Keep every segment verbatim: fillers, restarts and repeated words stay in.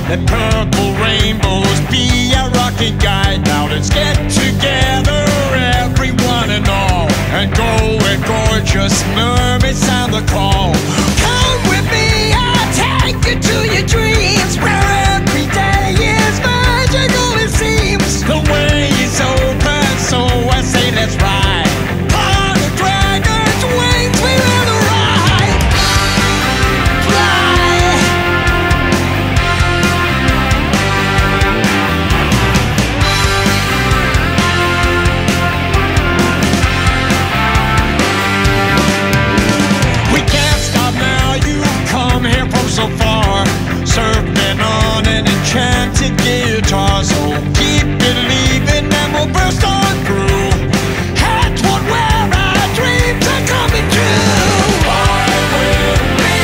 Let purple rainbows be our rocket guide. Now let's get together, everyone and all, and go where gorgeous mermaids sound the call. Come with me, I'll take you to your dreams, where every day is magical it seems. The way is open, so I say let's ride on the dragon's wings, we will ride. Fly. We can't stop now, you've come here from so far, surfing on an enchanted guitar. So keep believing and we'll burst on through. Head toward where our dreams are coming true. Fly with me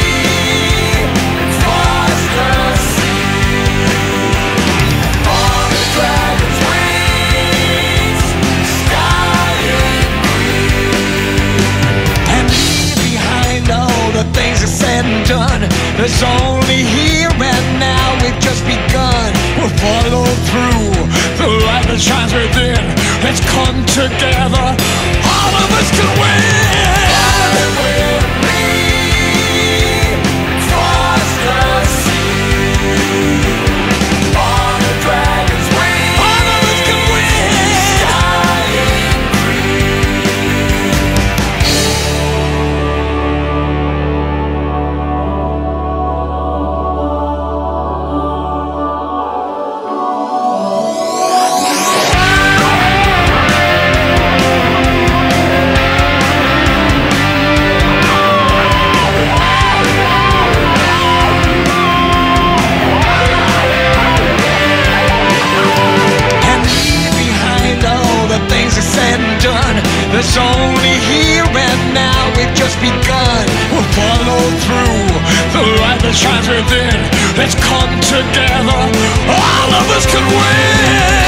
across the sea, on the dragon's wings, sky and green. And leave behind all the things that's said and done. There's only here and now, we've just begun. We'll follow through the light that shines within. Let's come together, all of us can win. Fly with me across the sea, on the dragon's wings, all of us can win. Sky and green. There's only here and now, we've just begun. We'll follow through the light that shines within. Let's come together, all of us can win.